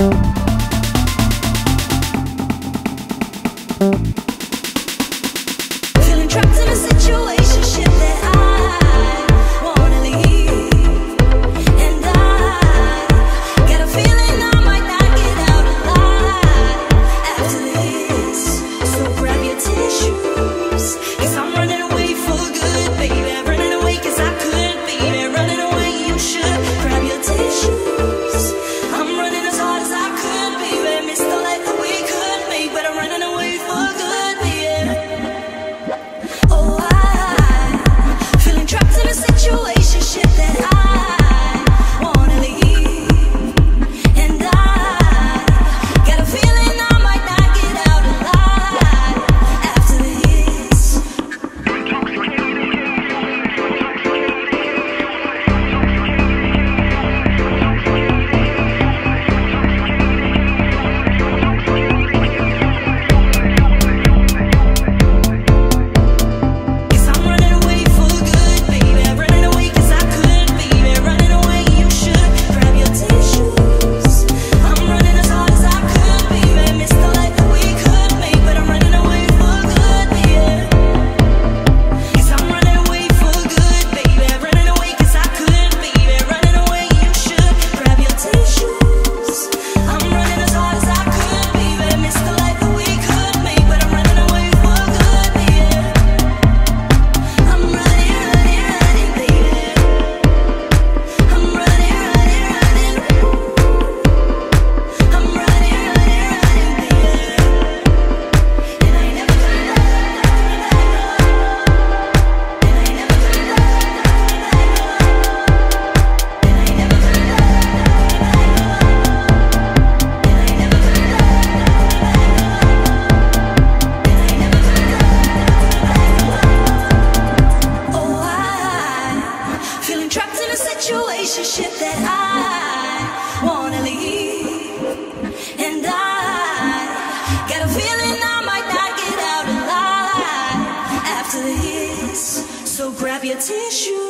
Feeling trapped in a situationship that I wanna leave, and I got a feeling I might not get out alive after this. So grab your tissues, 'cause I'm running away for good, baby. Running away 'cause I could, baby. Running away, you should grab your tissues. I'm running as hard as I could, baby. Missed the life that we could make, but I'm running away for good, baby. Oh, I'm feeling trapped in a situationship that I wanna leave, and I got a feeling I might not get out alive after this. Cause I'm running away for good, baby. Running away 'cause I could, baby. Running away, you should grab your tissues. I'm running as hard as I could, baby. Missed the life that we could make, but I'm running away for good, baby. Cause I'm running away for good, baby. Running away 'cause I could, baby. Running away, you should grab your tissues. I'm running as hard as I could, baby. Missed the life that we could make, but I'm running away for good, baby. I'm running, running, running, baby. I'm running, running, running. I'm running, running, running, baby. And I ain't never coming back. And I ain't never coming back. And I ain't never coming back. And I ain't never coming back. Oh, I'm feeling trapped in a situationship that I wanna leave, and I got a feeling I might not get out alive after this. So grab your tissue.